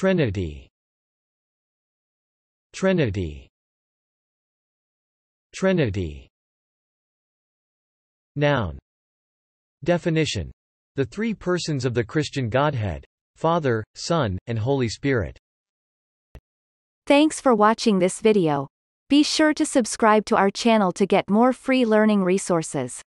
Trinity. Trinity. Trinity. Noun. Definition. The three persons of the Christian Godhead. Father, Son, and Holy Spirit. Thanks for watching this video. Be sure to subscribe to our channel to get more free learning resources.